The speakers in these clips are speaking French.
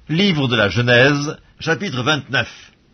Livre de la Genèse, chapitre 29.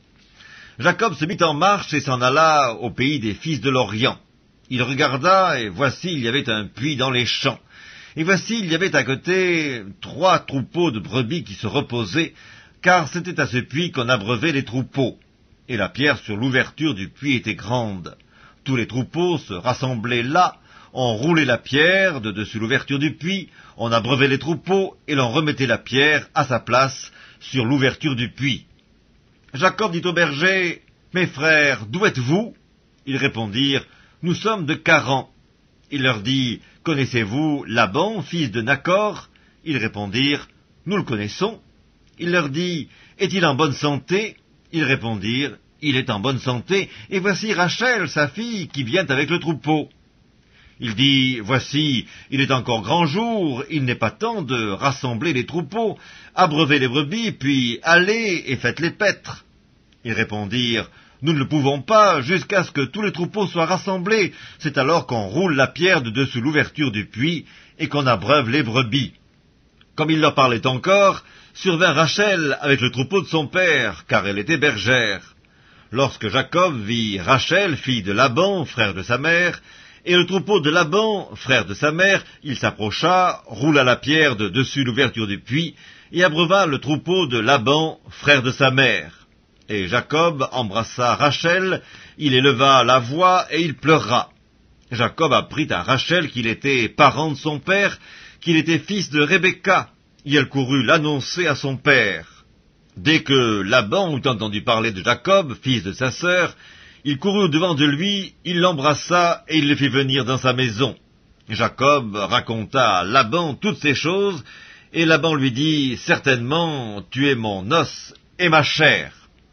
Jacob se mit en marche et s'en alla au pays des fils de l'Orient. Il regarda, et voici, il y avait un puits dans les champs. Et voici, il y avait à côté 3 troupeaux de brebis qui se reposaient, car c'était à ce puits qu'on abreuvait les troupeaux. Et la pierre sur l'ouverture du puits était grande. Tous les troupeaux se rassemblaient là, on roulait la pierre de dessus l'ouverture du puits, on abreuvait les troupeaux, et l'on remettait la pierre à sa place sur l'ouverture du puits. Jacob dit aux bergers, « Mes frères, d'où êtes-vous » Ils répondirent, « Nous sommes de Charan. » Il leur dit, « Connaissez-vous Laban, fils de Nacor » Ils répondirent, « Nous le connaissons. » Il leur dit, « Est-il en bonne santé » Ils répondirent, « Il est en bonne santé, et voici Rachel, sa fille, qui vient avec le troupeau. » Il dit, « Voici, il est encore grand jour, il n'est pas temps de rassembler les troupeaux, abreuvez les brebis, puis allez et faites-les paître. » Ils répondirent, « Nous ne le pouvons pas, jusqu'à ce que tous les troupeaux soient rassemblés. C'est alors qu'on roule la pierre de dessous l'ouverture du puits, et qu'on abreuve les brebis. » Comme il leur parlait encore, survint Rachel avec le troupeau de son père, car elle était bergère. Lorsque Jacob vit Rachel, fille de Laban, frère de sa mère, et le troupeau de Laban, frère de sa mère, il s'approcha, roula la pierre de dessus l'ouverture du puits, et abreuva le troupeau de Laban, frère de sa mère. Et Jacob embrassa Rachel, il éleva la voix, et il pleura. Jacob apprit à Rachel qu'il était parent de son père, qu'il était fils de Rebecca, et elle courut l'annoncer à son père. Dès que Laban eut entendu parler de Jacob, fils de sa sœur, il courut au-devant de lui, il l'embrassa et il le fit venir dans sa maison. Jacob raconta à Laban toutes ces choses, et Laban lui dit, « Certainement, tu es mon os et ma chair. »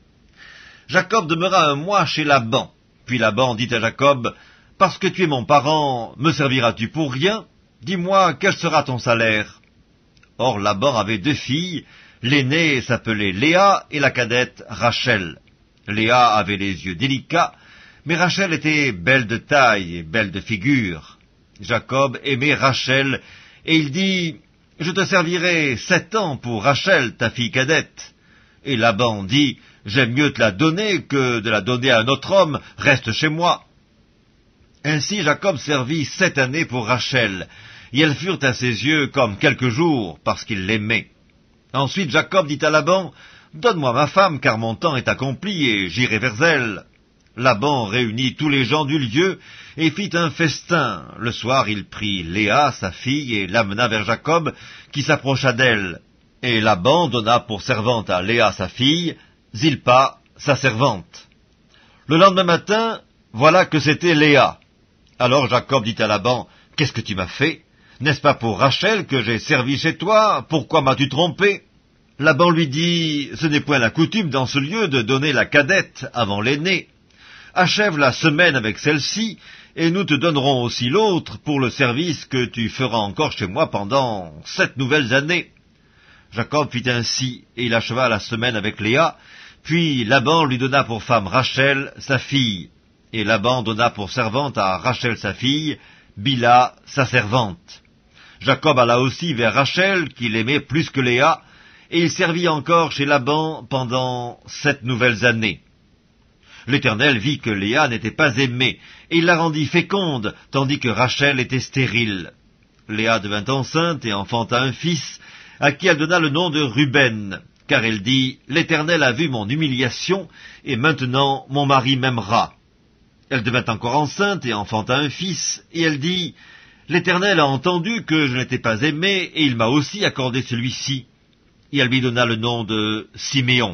Jacob demeura 1 mois chez Laban. Puis Laban dit à Jacob, « Parce que tu es mon parent, me serviras-tu pour rien? Dis-moi, quel sera ton salaire ?» Or Laban avait 2 filles, l'aînée s'appelait Léa et la cadette Rachel. Léa avait les yeux délicats, mais Rachel était belle de taille et belle de figure. Jacob aimait Rachel, et il dit, « Je te servirai 7 ans pour Rachel, ta fille cadette. » Et Laban dit, « J'aime mieux te la donner que de la donner à un autre homme, reste chez moi. » Ainsi Jacob servit 7 années pour Rachel, et elles furent à ses yeux comme quelques jours, parce qu'il l'aimait. Ensuite Jacob dit à Laban, « Donne-moi ma femme, car mon temps est accompli, et j'irai vers elle. » Laban réunit tous les gens du lieu, et fit un festin. Le soir, il prit Léa, sa fille, et l'amena vers Jacob, qui s'approcha d'elle. Et Laban donna pour servante à Léa, sa fille, Zilpa, sa servante. Le lendemain matin, voilà que c'était Léa. Alors Jacob dit à Laban, « Qu'est-ce que tu m'as fait? N'est-ce pas pour Rachel que j'ai servi chez toi? Pourquoi m'as-tu trompé ?» Laban lui dit, « Ce n'est point la coutume dans ce lieu de donner la cadette avant l'aînée. Achève la semaine avec celle-ci, et nous te donnerons aussi l'autre pour le service que tu feras encore chez moi pendant 7 nouvelles années. » Jacob fit ainsi, et il acheva la semaine avec Léa, puis Laban lui donna pour femme Rachel, sa fille, et Laban donna pour servante à Rachel sa fille, Bila, sa servante. Jacob alla aussi vers Rachel, qu'il aimait plus que Léa, et il servit encore chez Laban pendant 7 nouvelles années. L'Éternel vit que Léa n'était pas aimée, et il la rendit féconde, tandis que Rachel était stérile. Léa devint enceinte et enfanta un fils, à qui elle donna le nom de Ruben, car elle dit, « L'Éternel a vu mon humiliation, et maintenant mon mari m'aimera. » Elle devint encore enceinte et enfanta un fils, et elle dit, « L'Éternel a entendu que je n'étais pas aimée, et il m'a aussi accordé celui-ci. » Et elle lui donna le nom de Siméon.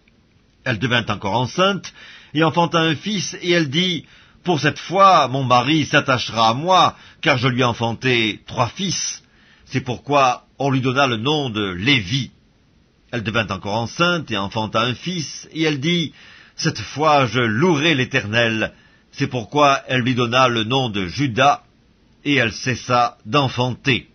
Elle devint encore enceinte, et enfanta un fils, et elle dit, « Pour cette fois, mon mari s'attachera à moi, car je lui ai enfanté 3 fils. » C'est pourquoi on lui donna le nom de Lévi. Elle devint encore enceinte, et enfanta un fils, et elle dit, « Cette fois, je louerai l'Éternel. » C'est pourquoi elle lui donna le nom de Juda, et elle cessa d'enfanter.